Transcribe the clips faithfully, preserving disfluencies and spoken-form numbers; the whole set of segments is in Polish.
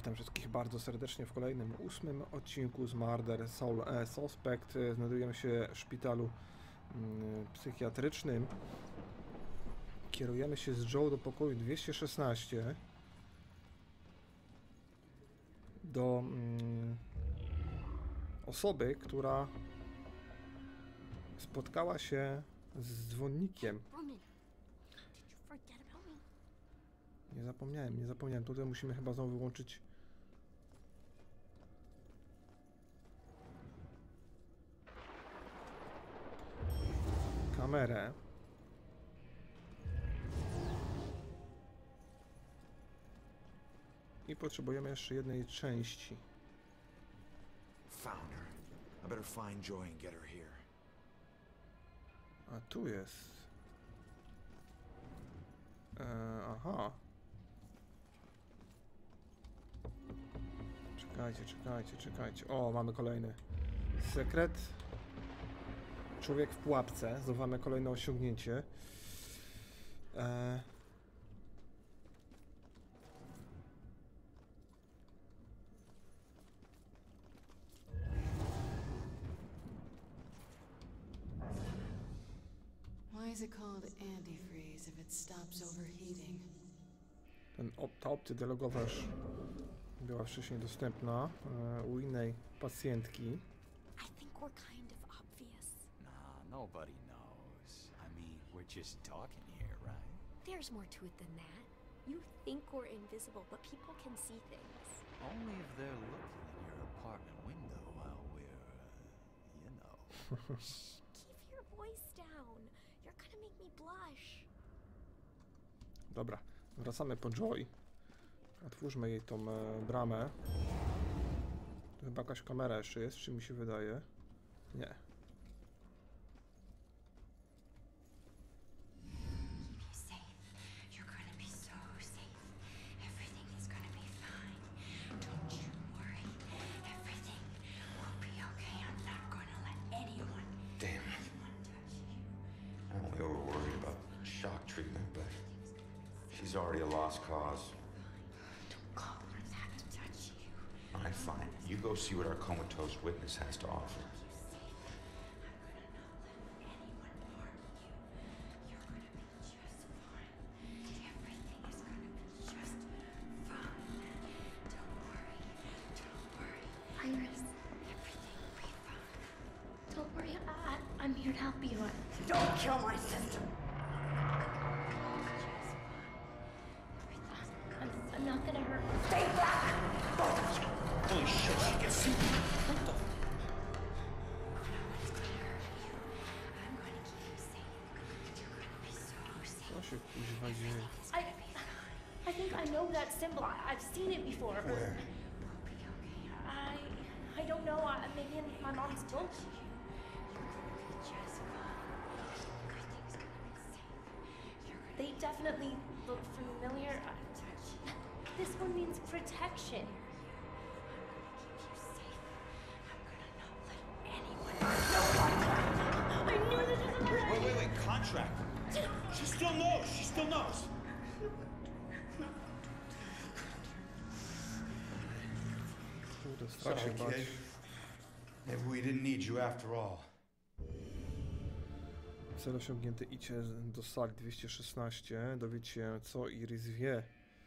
Witam wszystkich bardzo serdecznie w kolejnym, ósmym odcinku z Murder Soul e, Suspect. Znajdujemy się w szpitalu mm, psychiatrycznym. Kierujemy się z Joe do pokoju dwieście szesnaście. Do mm, osoby, która spotkała się z dzwonnikiem. Nie zapomniałem, nie zapomniałem. Tutaj musimy chyba znowu wyłączyć kamerę. I potrzebujemy jeszcze jednej części. Found her. I better find Joy and get her here. A tu jest. Eee, aha. Czekajcie, czekajcie, czekajcie. O, mamy kolejny sekret. Człowiek w pułapce. Zdobywamy kolejne osiągnięcie. Eee. Why is it called antifreeze if it stops overheating? Ten op ta opcja dialogowa już była wcześniej dostępna e, u innej pacjentki. I think we're kind of obvious. Nah, nobody knows. I mean, we're just talking here, right? There's more to it than that. You think we're invisible, but people can see things. Only if they're looking in your apartment window while we're, uh, you know. Shh, keep your voice down. You're gonna make me blush. Dobra, wracamy po Joy. Otwórzmy jej tą e, bramę. Tu chyba jakaś kamera jeszcze jest, czy mi się wydaje? Nie. Damn. I'm only over worried about shock treatment, but she's already a lost cause. Don't call her that to touch you. Alright, fine. You go see what our comatose witness has to offer. Iris, everything will be fine. Don't worry, I, I'm here to help you. Don't kill my sister! I'm, I'm not gonna hurt you. Stay back! Holy shit, she can see me! What the? Co się kuźwa dzieje? I, I think I know that symbol. I, I've seen it before. Where? I, I don't know. I, maybe in my mom's book. They definitely look familiar. This one means protection. I knew this was a Wait, wait, wait, wait, contract. She still knows, she still knows. Kurde, strach się Sorry, bać. kid. Maybe we didn't need you after all. Cel osiągnięty. Idźcie do sali dwieście szesnaście. Dowiedz się, co Iris wie.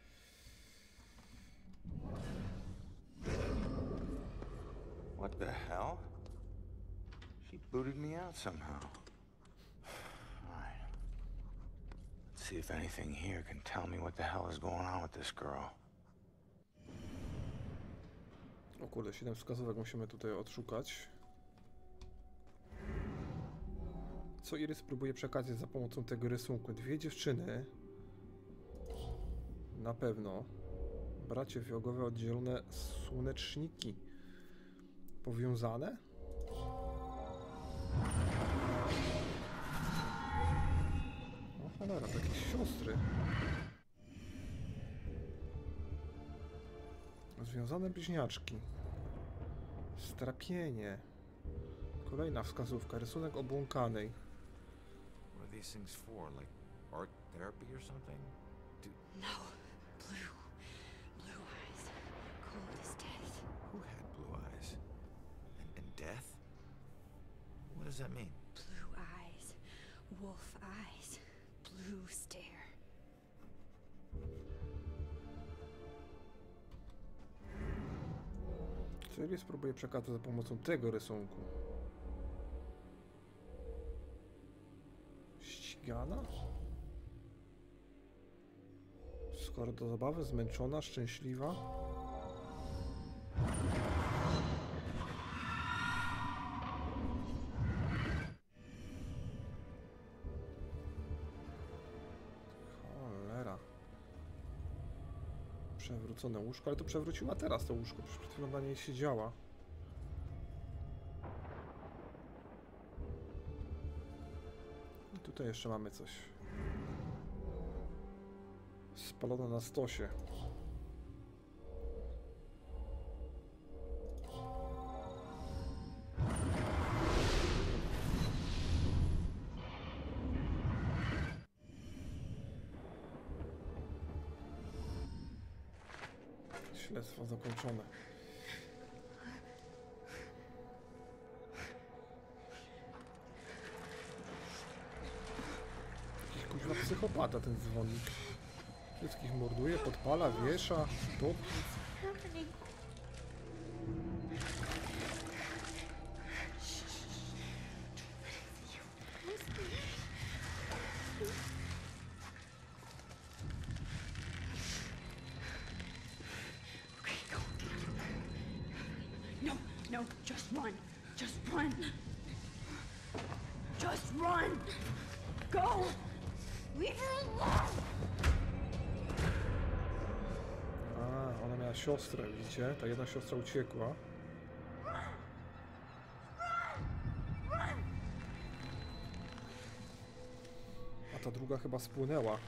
What the hell? She booted me out somehow. Alright. Let's see if anything here can tell me what the hell is going on with this girl. O kurde, siedem wskazówek musimy tutaj odszukać. Co Iris próbuje przekazać za pomocą tego rysunku? Dwie dziewczyny. Na pewno. Bracie jogowe oddzielone słoneczniki. Powiązane? O cholera, to jakieś siostry. Związane bliźniaczki. Strapienie. Kolejna wskazówka. Rysunek obłąkanej. What are these things for? Like art therapy or something? Do No. Blue. Blue eyes. does that mean? Blue eyes. Wolf eyes. Blue stare. Czyli spróbuję przekazać za pomocą tego rysunku. Ścigana? Skoro do zabawy, zmęczona, szczęśliwa. Cholera. Przewrócone łóżko, ale to przewróciła teraz to łóżko, przecież przed chwilą na niej siedziała. I tutaj jeszcze mamy coś. Spalona na stosie. Śledztwo zakończone. Jakiś kuźwa psychopata ten dzwonnik. Wszystkich morduje, podpala, wiesza, topi. Happening. No, no, just run. Just run. Just run. Go. Leave her alone. A, ona miała siostrę, widzicie? Ta jedna siostra uciekła. A ta druga chyba spłynęła.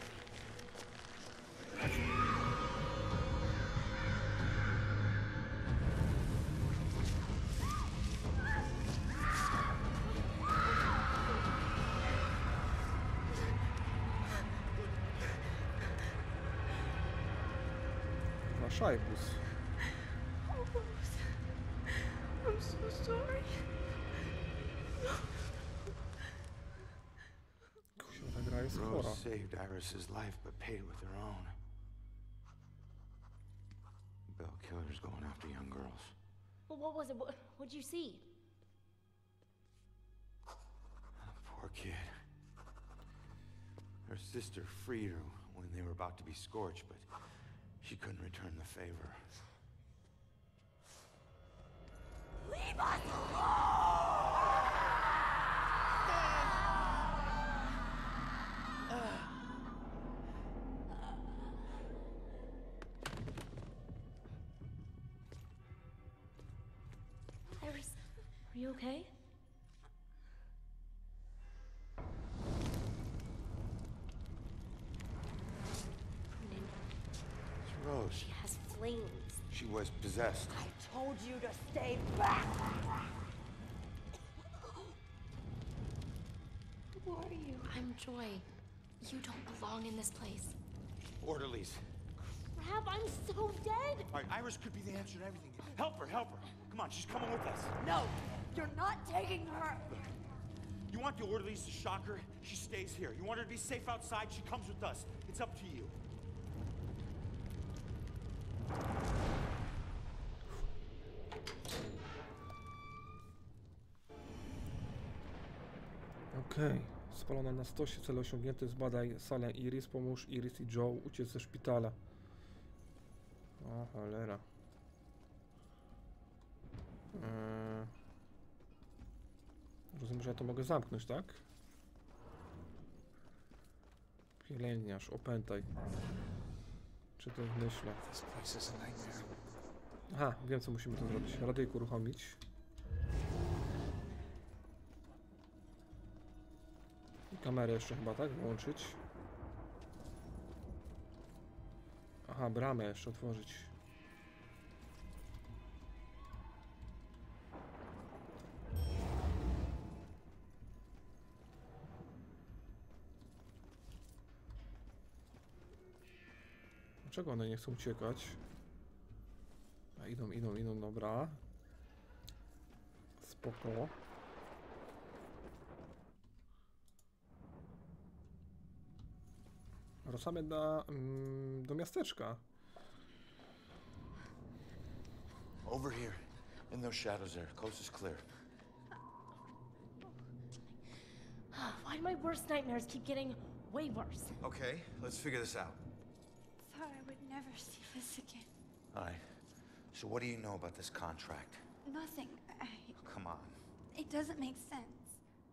Szajbus. I'm so sorry. Kuźwa, ta gra jest chora. Rose saved Iris's life, but paid it with her own. Bell killer's going after young girls. Well, what was it? What what'd you see? Poor kid. Her sister freed her when they were about to be scorched, but she couldn't return the favor. Leave us alone. Iris, are you okay? It's Rose. She has flames. She was possessed. I told you to stay back. Who are you? I'm Joy. You don't belong in this place. Orderlies. Crap, I'm so dead. All right, Iris could be the answer to everything. Help her, help her. Come on, she's coming with us. No, you're not taking her. You want the orderlies to shock her? She stays here. You want her to be safe outside? She comes with us. It's up to you. Okej. Okay. Spalona na stosie, cel osiągnięty, zbadaj salę Iris, pomóż Iris i Joe uciec ze szpitala. O cholera. Eee... Rozumiem, że ja to mogę zamknąć, tak? Pielęgniarz, opętaj. Czy to myślę? Aha, wiem co musimy tu zrobić. Radyjko uruchomić. I kamerę jeszcze chyba, tak? Włączyć. Aha, bramę jeszcze otworzyć. Dlaczego one nie chcą uciekać? A idą, idą, idą, dobra. Spoko. Wracamy do, mm, do miasteczka. Over here. In those shadows there. Coast is clear. Why do my worst nightmares keep getting way worse? Okay, let's figure this out. Thought I would never see this again. All right. So what do you know about this contract? Nothing. I, Come on. it doesn't make sense.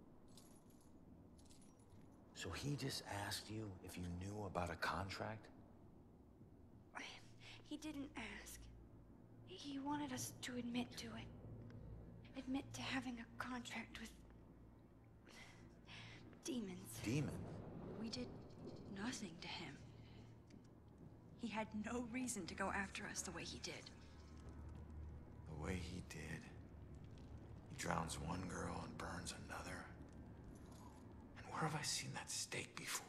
So he just asked you if you knew about a contract? He didn't ask. He wanted us to admit to it. Admit to having a contract with demons. Demon? We did nothing to him. He had no reason to go after us the way he did. The way he did. He drowns one girl and burns another. And where have I seen that stake before?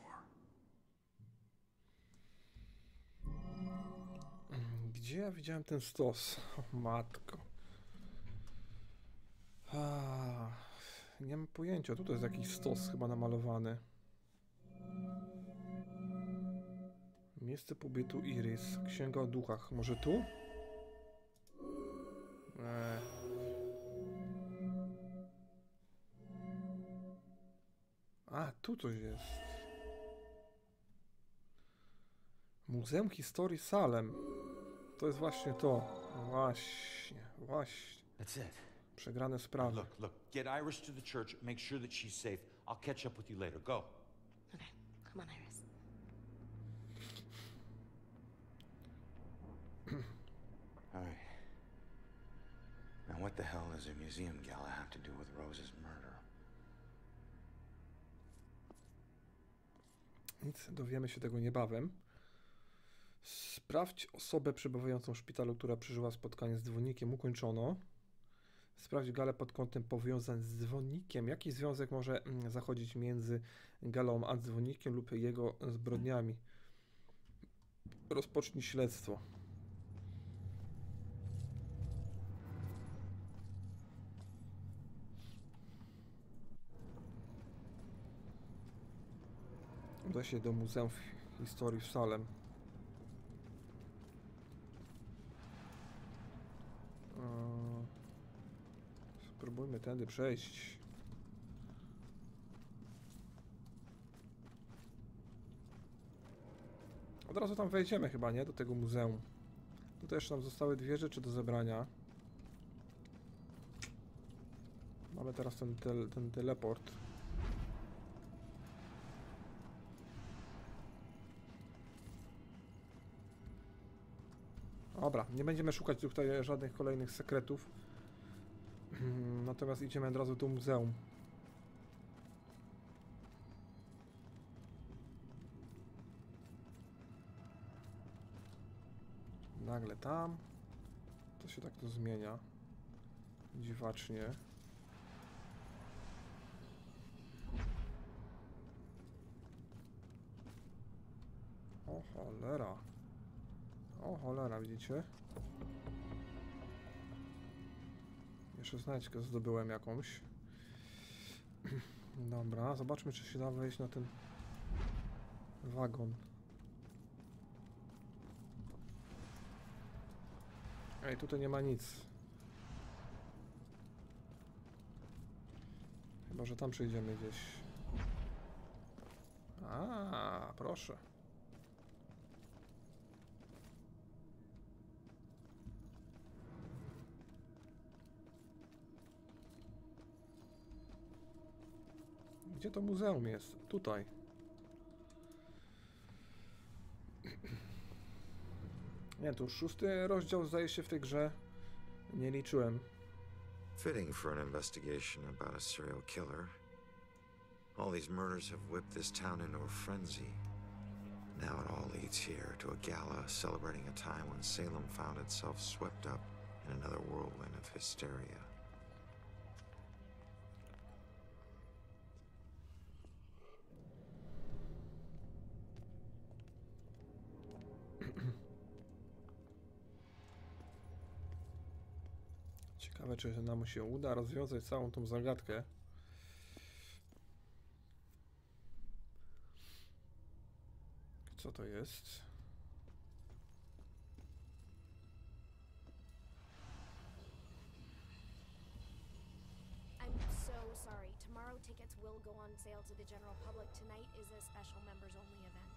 Gdzie ja widziałem ten stos? O, matko. A, nie mam pojęcia. Tutaj jest jakiś stos chyba namalowany. Miejsce pobytu Iris. Księga o duchach. Może tu? Eee. A, tu coś jest. Muzeum Historii Salem. To jest właśnie to. Właśnie, właśnie. That's it. Przegrane sprawy. Look, look, get Iris to the church, make sure that she's safe. I'll catch up with you later. Go. Okay, come on, Iris. All right. Now what the hell does a museum gala have to do with Rose's murder? Nic, dowiemy się tego niebawem. Sprawdź osobę przebywającą w szpitalu, która przeżyła spotkanie z dzwonnikiem. Ukończono. Sprawdź galę pod kątem powiązań z dzwonnikiem. Jaki związek może zachodzić między galą a dzwonnikiem lub jego zbrodniami? Rozpocznij śledztwo. Uda się do Muzeum Historii w Salem. Spróbujmy tędy przejść. Od razu tam wejdziemy chyba, nie? Do tego muzeum. Tutaj jeszcze nam zostały dwie rzeczy do zebrania. Mamy teraz ten, tel, ten teleport. Dobra, nie będziemy szukać tutaj żadnych kolejnych sekretów. Natomiast idziemy od razu do muzeum. Nagle tam. To się tak to zmienia. Dziwacznie. O cholera. O cholera, widzicie? Jeszcze znajdźkę zdobyłem jakąś. Dobra, zobaczmy, czy się da wejść na ten wagon. Ej, tutaj nie ma nic. Chyba, że tam przejdziemy gdzieś. A, proszę. Gdzie to muzeum jest? Tutaj. Nie, to już szósty rozdział zdaje się w tej grze. Nie liczyłem. Fitting for an investigation about a serial killer. All these murders have whipped this town into a frenzy. Now it all leads here to a gala celebrating a time when Salem found itself swept up in another whirlwind of hysteria. Ciekawe, czy nam się uda rozwiązać całą tą zagadkę. Co to jest? I'm so sorry. Tomorrow tickets will go on sale to the general public. Tonight is a special members only event.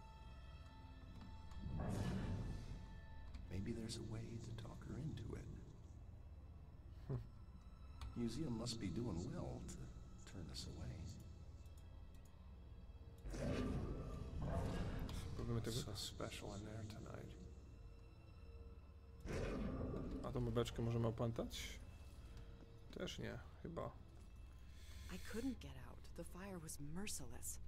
Maybe there's a way to talk her into it. Museum must be doing well to turn us away. So special in there tonight. A tą beczkę możemy opętać? Też nie, chyba. I couldn't get out. The fire was merciless.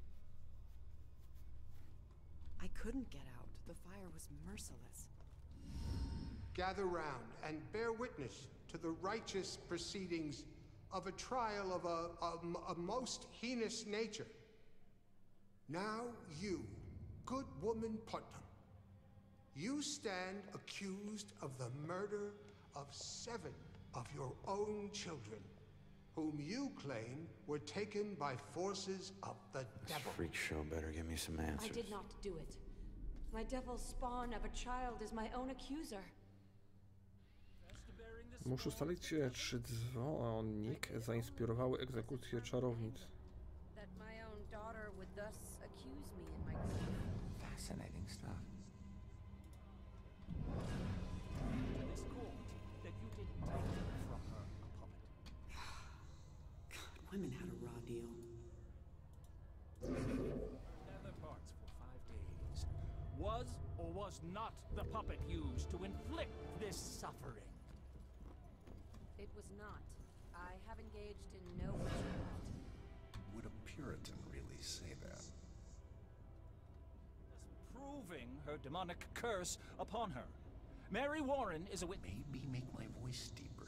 I couldn't get out. The fire was merciless. Gather round and bear witness to the righteous proceedings of a trial of a, a, a most heinous nature. Now you, good woman Putnam, you stand accused of the murder of seven of your own children, whom you claim were taken by forces of the devil. This freak show better give me some answers. I did not do it. My devil's spawn of a child is my own accuser. Muszę ustalić, czy dzwonik zainspirowały egzekucję czarownic. That my own daughter would thus accuse me in my grief. Fascinating stuff. This court that you did take from her a puppet. God, women had a raw deal. Leather parts for five days. Was or was not the puppet used to inflict this suffering? It was not. I have engaged in no witchcraft. Would a Puritan really say that? Proving her demonic curse upon her. Mary Warren is a wit- Maybe make my voice deeper.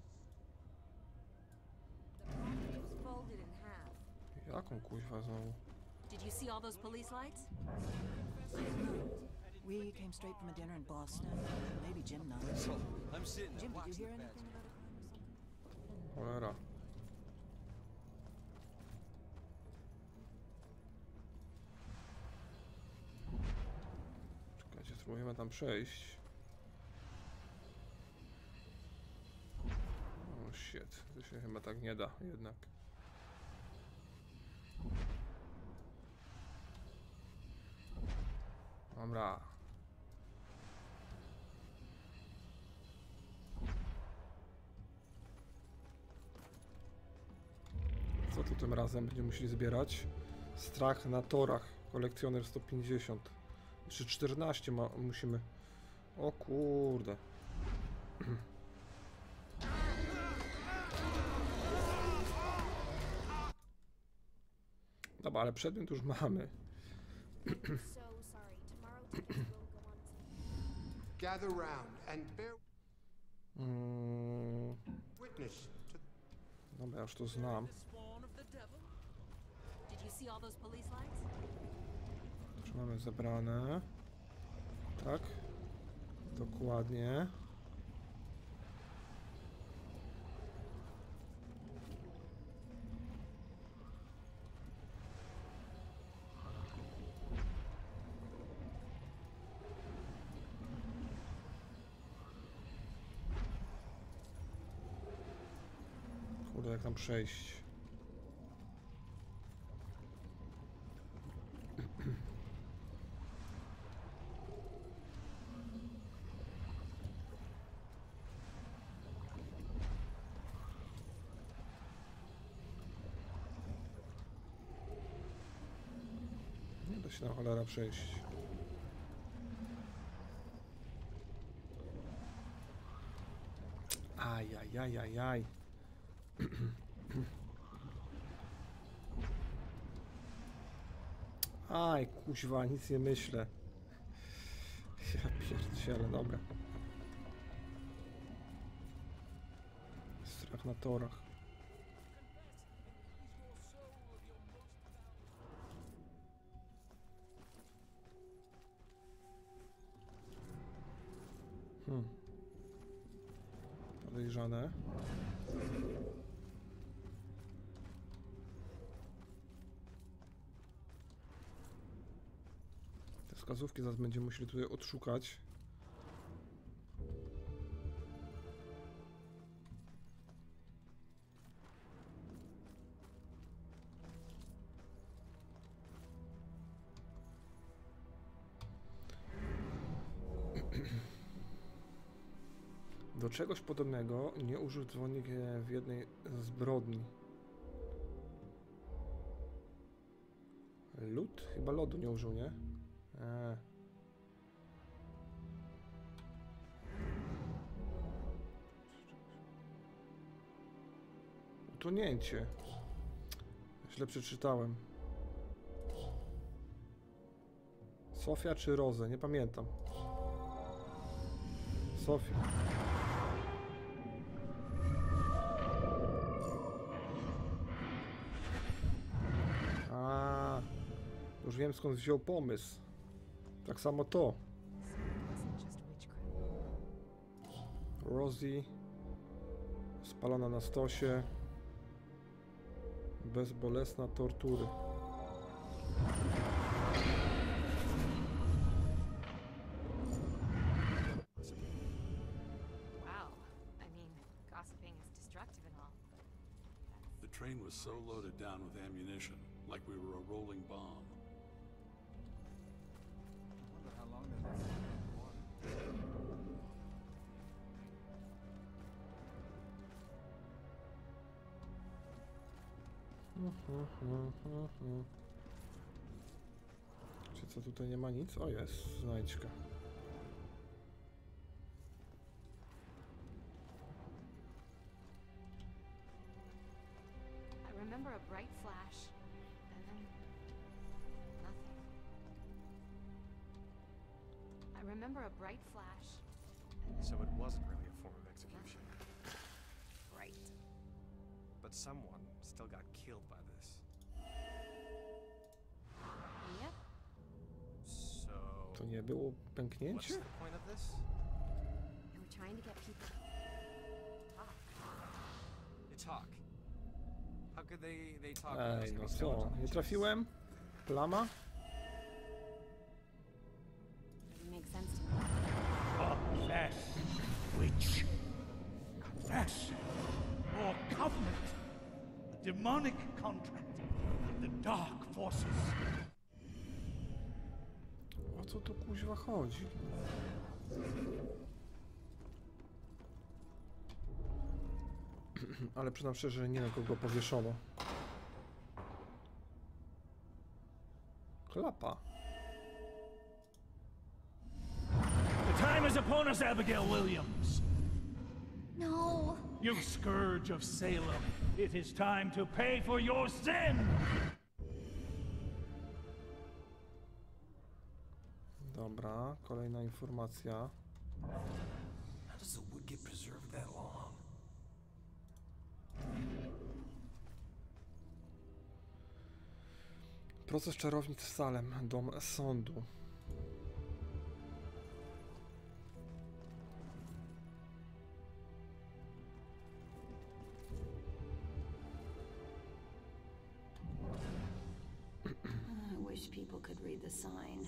The package was folded in half. Jaką kuźwa znowu? Did you see all those police lights? We came straight from a dinner in Boston. Maybe Jim knows. So, I'm sitting Jim, there did you watching hear the anything pageant. about a crime or something? Cholera. Czekajcie, spróbujemy tam przejść. O shit, to się chyba tak nie da jednak. Dobra. Co tu tym razem będziemy musieli zbierać? Strach na torach. Kolekcjoner sto pięćdziesiąt. Jeszcze czternaście ma, musimy. O kurde. Dobra, ale przedmiot już mamy. So sorry. Tomorrow tickets will go on sale. Gather round and bear Mm, witness to dobra, już to znam. Did you see all those police lights? Już mamy zebrane. Tak. Dokładnie. Kurde, jak tam przejść? Nie da się na cholera przejść. Ajajajajaj. Aj, kuźwa, nic nie myślę. Ja pierdzielę, dobra. Strach na torach. Hmm. Podejrzane. wskazówki zaraz będziemy musieli tutaj odszukać. Do czegoś podobnego nie użył dzwonnik w jednej z zbrodni. Lód? Chyba lodu nie użył, nie? Eee. Utonięcie. Źle przeczytałem. Sofia czy Rozę? Nie pamiętam. Sofia. A, już wiem skąd wziął pomysł. Tak samo to. Rosie spalona na stosie. Bezbolesna tortury. The train was so loaded down with ammunition, like we were a rolling bomb. I wonder how long they've been on. Czy co tutaj nie ma nic? O, jest znajdźka. I remember a bright flash, and then nothing. I remember a bright flash. So it wasn't really a form of execution. Right. But someone still got killed by this. Yep. So... To nie było What's pęknięcie? the point of this? They were trying to get people to talk. They talk. How could they, they talk? Ej, no co? Nie trafiłem? Plama? Doesn't make sense to me. Confess, witch. Confess. Or covenant. A demonic contract with the dark forces. O co tu kuźwa chodzi? Ale przyznam szczerze, że nie wiem, kogo powieszono. Klapa. The time is upon us, Abigail Williams. No. You scourge of Salem. It is time to pay for your sin. Dobra, kolejna informacja. How does the wood get preserved that long? Proces czarownic w Salem, dom sądu. I wish people could read the sign.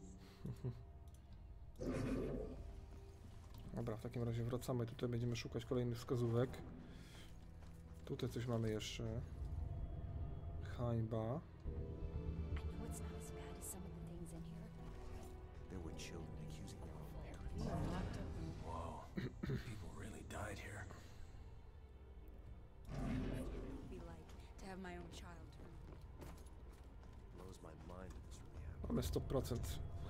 Dobra, w takim razie wracamy. Tutaj będziemy szukać kolejnych wskazówek. Tutaj coś mamy jeszcze. Hańba. It's not as bad as some of the things in here. There were children accusing their own parents. Whoa. People really died here. It would be like to have my own child turn. Blows my mind that this really happened. Mamy sto procent.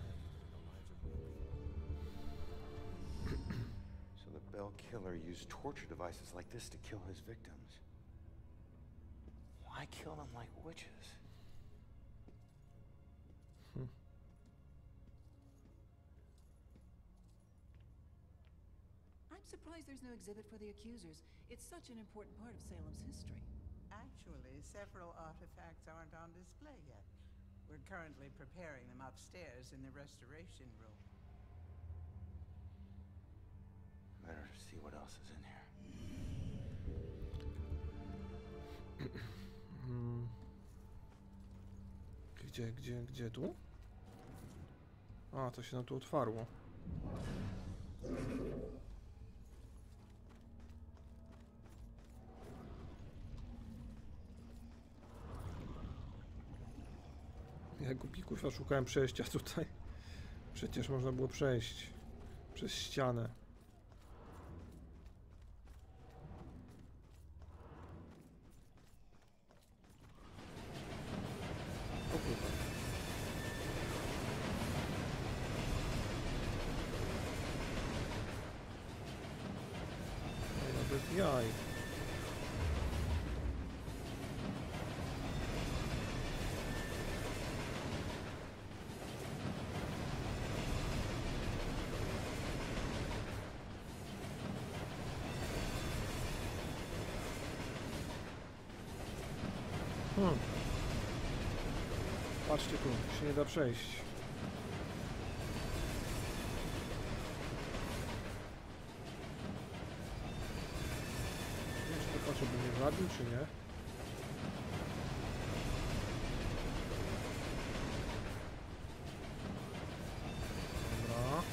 So the Bell killer used torture devices like this to kill his victims. Why kill them like witches? Hmm. I'm surprised there's no exhibit for the accusers. It's such an important part of Salem's history. Actually, several artifacts aren't on display yet. We're currently preparing them upstairs in the restoration room. Better see what else is in here. Hmm. Gdzie, gdzie, gdzie tu? A, to się nam tu otwarło. Ja głupików, ja szukałem przejścia tutaj. Przecież można było przejść przez ścianę. O kurwa. No bez jaj. Hmm. Patrzcie tu, się nie da przejść. Nie wiem, czy to patrzę, by mnie zabił, czy nie? Dobra.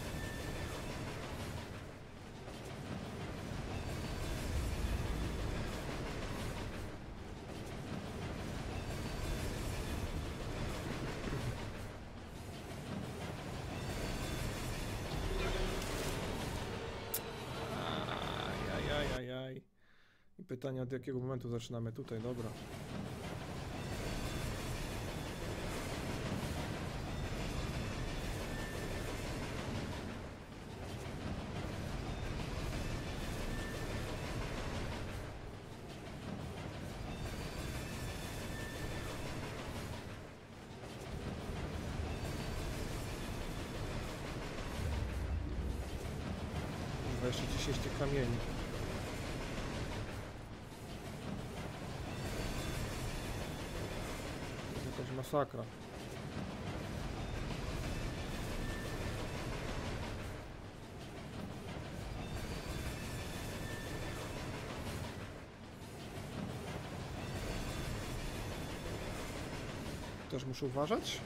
Ajajajajaj. I pytanie, od jakiego momentu zaczynamy tutaj, dobra. Kurwa, jeszcze dziesięć tych kamieni. Jakaś masakra. Też muszę uważać?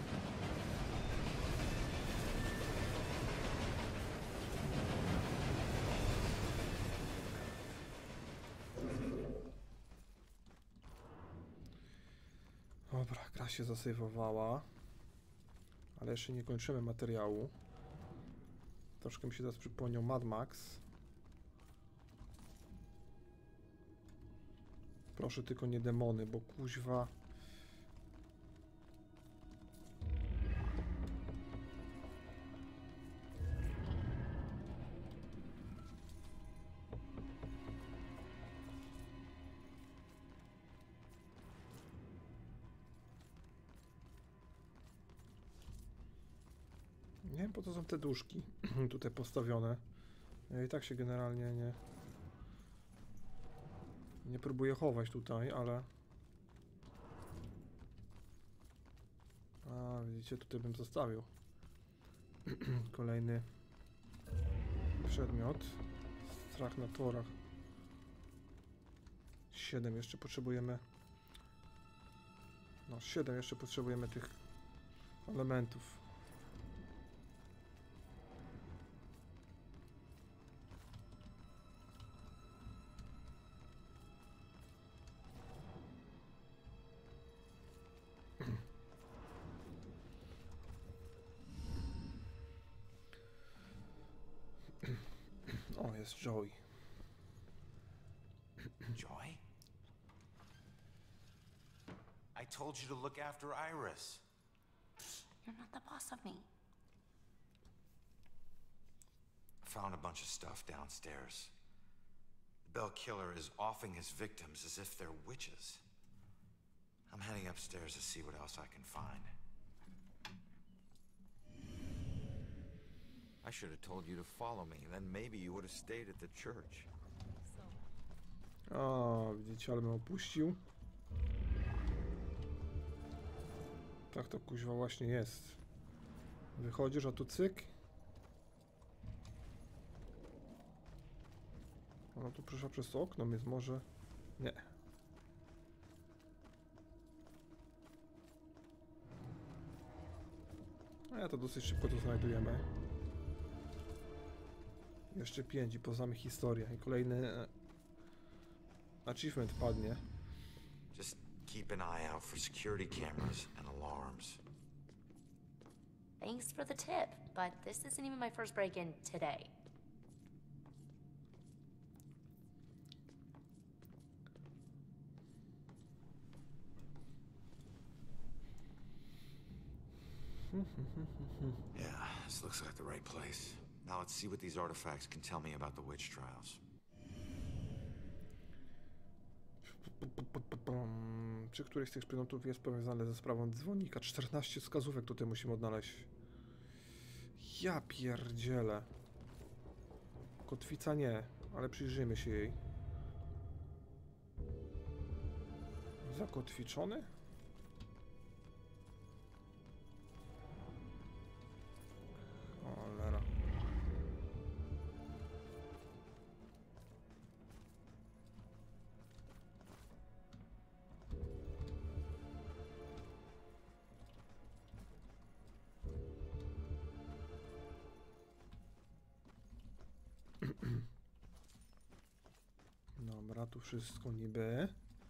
Dobra, gra się zasejwowała, ale jeszcze nie kończymy materiału. Troszkę mi się teraz przypomniał Mad Max. Proszę tylko nie demony, bo kuźwa... Nie wiem, po co są te duszki tutaj postawione. Ja i tak się generalnie nie... Nie próbuję chować tutaj, ale... A, widzicie, tutaj bym zostawił. Kolejny przedmiot. Strach na torach. siedem jeszcze potrzebujemy. No, siedem jeszcze potrzebujemy tych elementów. O, jest Joey. Joy? I told you to look after Iris. You're not the boss of me. I found a bunch of stuff downstairs. The Bell Killer is offing his victims as if they're witches. I'm heading upstairs to see what else I can find. I should have told you to follow me, then maybe you would have stayed at the church. O, widzicie, ale mnie opuścił. Tak to kuźwa właśnie jest. Wychodzisz, a tu cyk. Ona tu przyszła przez okno, więc może... Nie. No ja to dosyć szybko to znajdujemy. Jeszcze pięć i poznamy historię. I kolejny achievement padnie. Just keep an eye out for security cameras and alarms. Thanks for the tip, but this isn't even my first break-in today. Yeah, this looks like the right place. Now let's see what these artifacts can tell me about the witch trials. Czy któryś z tych przedmiotów jest powiązany ze sprawą dzwonika? czternaście wskazówek tutaj musimy odnaleźć. Ja pierdzielę. Kotwica nie, ale przyjrzyjmy się jej. Zakotwiczony? Cholera. Dobra, tu wszystko niby.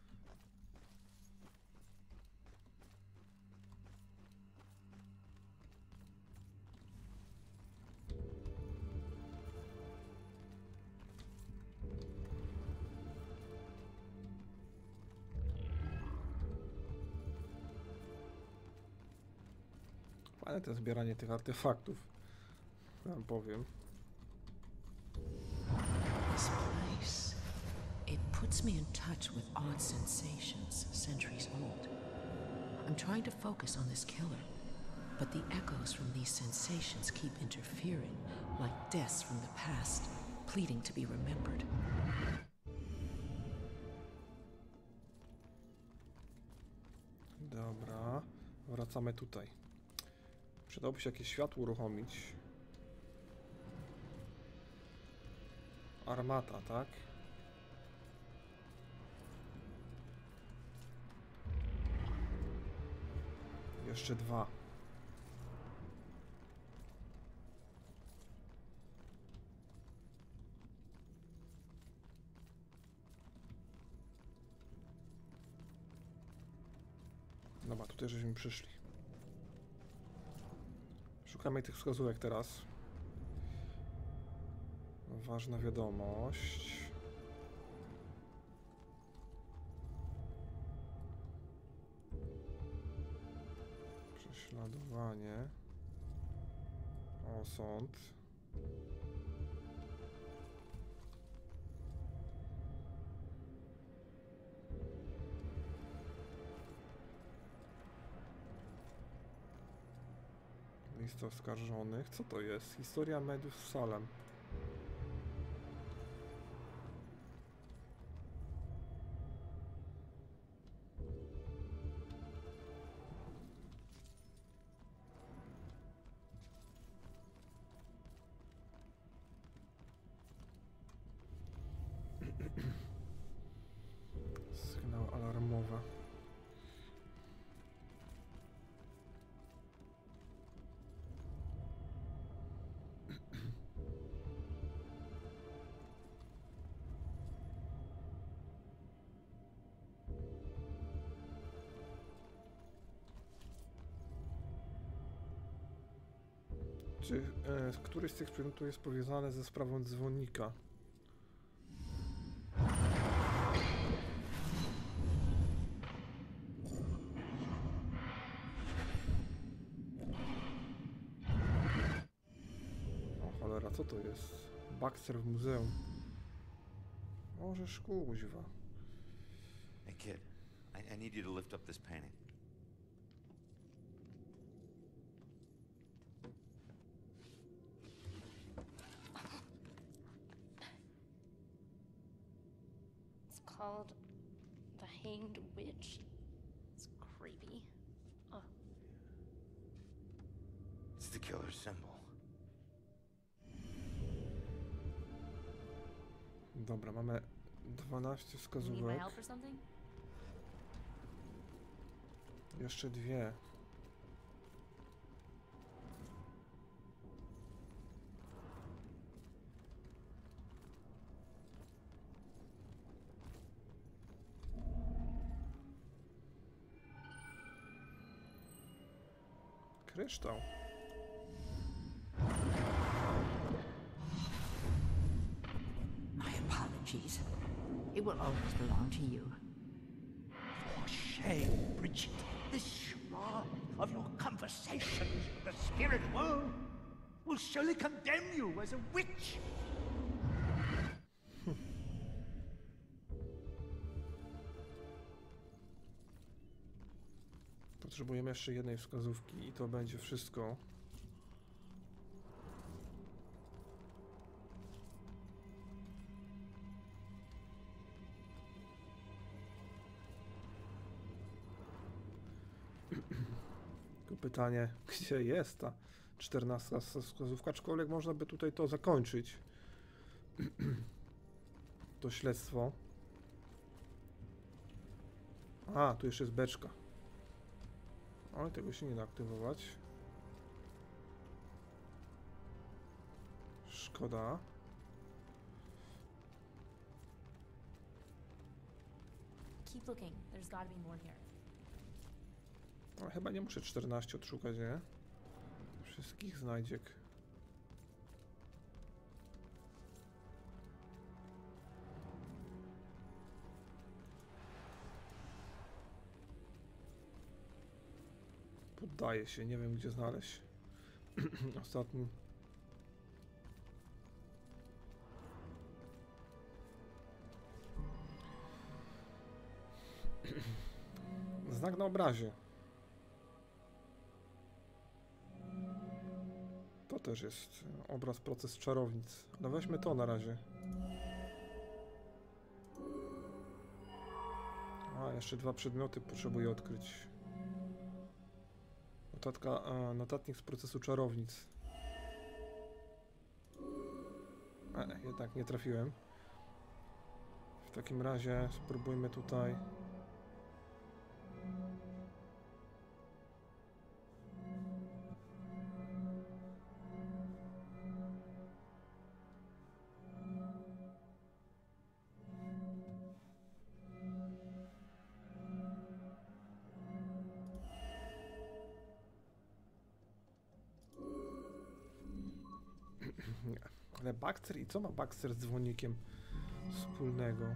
Fajne to zbieranie tych artefaktów, wam powiem. This place, it puts me in touch with odd sensations centuries old. I'm trying to focus on this killer, but the echoes from these sensations keep interfering, like deaths from the past, pleading to be remembered. Dobra, wracamy tutaj. Przydałoby się jakieś światło uruchomić. Armata, tak? Jeszcze dwa. Dobra, tutaj żeśmy przyszli. Szukamy tych wskazówek teraz. Ważna wiadomość. Prześladowanie. Osąd. Lista oskarżonych. Co to jest? Historia mediów z Salem. Sygnał alarmowy. Czy e, któryś z tych przedmiotów jest powiązany ze sprawą dzwonika? O cholera, co to jest? Baxter w muzeum. Możesz kuźwa. Hey kid, I, I need you to lift up this painting. Called the Hanged Witch. It's creepy. Oh. It's the killer's symbol. Dobra, mamy dwanaście You need my wskazówek. help or something? Jeszcze dwie. Kryształ. My apologies. It will always belong to you. For shame, Bridget. This scrawl of your conversations with the spirit world will surely condemn you as a witch. Potrzebujemy jeszcze jednej wskazówki i to będzie wszystko. Tylko pytanie, gdzie jest ta czternasta wskazówka, aczkolwiek można by tutaj to zakończyć. To śledztwo. A, tu jeszcze jest beczka. Ale tego się nie da aktywować. Szkoda. Keep looking. There's gotta be more here. Ale chyba nie muszę czternaście odszukać, nie? Wszystkich znajdziek. Poddaję się, nie wiem gdzie znaleźć. Ostatni. Znak na obrazie. To też jest obraz proces czarownic. No weźmy to na razie. A, jeszcze dwa przedmioty potrzebuję odkryć. Notatka, a, notatnik z procesu czarownic. E, jednak nie trafiłem. W takim razie spróbujmy tutaj. Ale Baxter i co ma Baxter z dzwonnikiem wspólnego?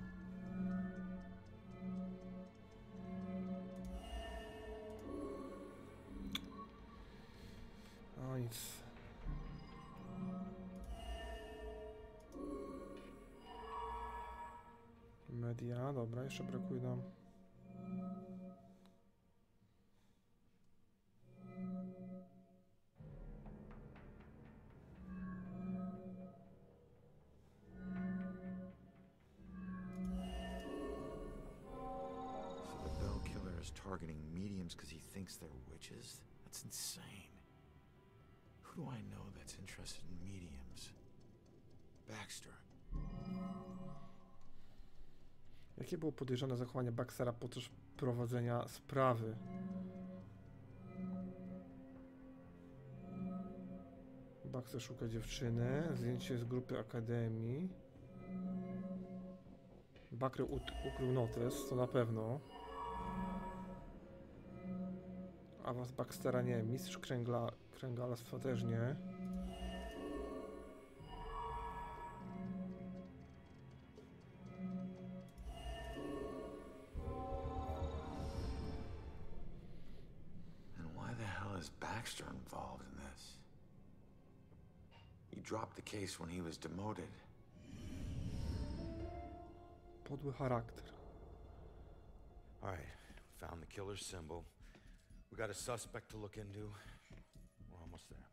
O nic. Media, dobra, jeszcze brakuje nam. Targeting mediums because he thinks they're witches? That's insane. Who do I know that's interested in mediums? Baxter. Jakie było podejrzane zachowanie Baxtera podczas prowadzenia sprawy? Baxter szuka dziewczyny, zdjęcie z grupy Akademii. Baxter ukrył notes, to na pewno. Awans Baxtera nie, mistrz kręgla, kręgalarstwa też nie. And why the hell is Baxter involved in this? He dropped the case when he was demoted. Podły charakter. All right, found the killer's symbol. We got a suspect to look into. We're almost there.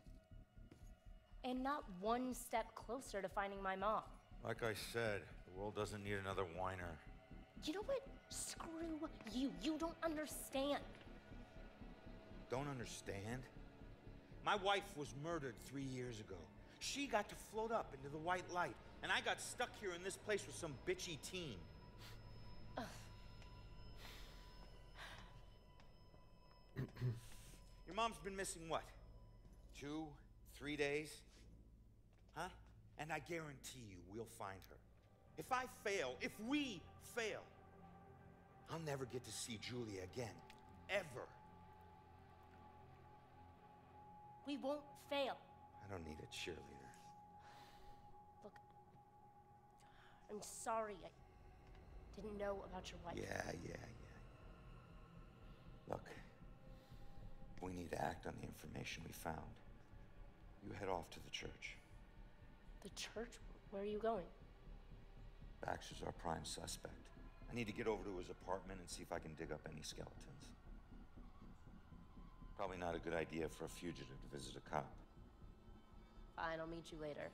And not one step closer to finding my mom. Like I said, the world doesn't need another whiner. You know what? Screw you. You don't understand. Don't understand? My wife was murdered three years ago. She got to float up into the white light, and I got stuck here in this place with some bitchy teen. Ugh. Your mom's been missing what? Two, three days? Huh? And I guarantee you we'll find her. If I fail, if we fail, I'll never get to see Julia again. Ever. We won't fail. I don't need a cheerleader. Look, I'm sorry. I didn't know about your wife. Yeah, yeah, yeah. Look, we need to act on the information we found. You head off to the church. The church? Where are you going? Baxter's our prime suspect. I need to get over to his apartment and see if I can dig up any skeletons. Probably not a good idea for a fugitive to visit a cop. Fine, I'll meet you later.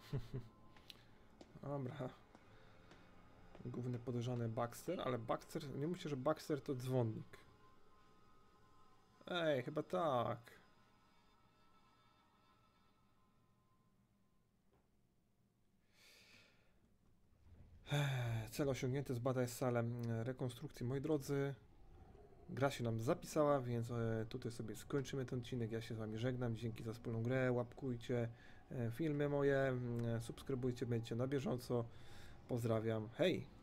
Dobra. Główny podejrzany Baxter, ale Baxter, nie myślę, że Baxter to dzwonnik. Ej, chyba tak. Cel osiągnięty, zbadaj salę rekonstrukcji. Moi drodzy, gra się nam zapisała, więc tutaj sobie skończymy ten odcinek. Ja się z wami żegnam. Dzięki za wspólną grę. Łapkujcie filmy moje, subskrybujcie, będziecie na bieżąco. Pozdrawiam. Hej!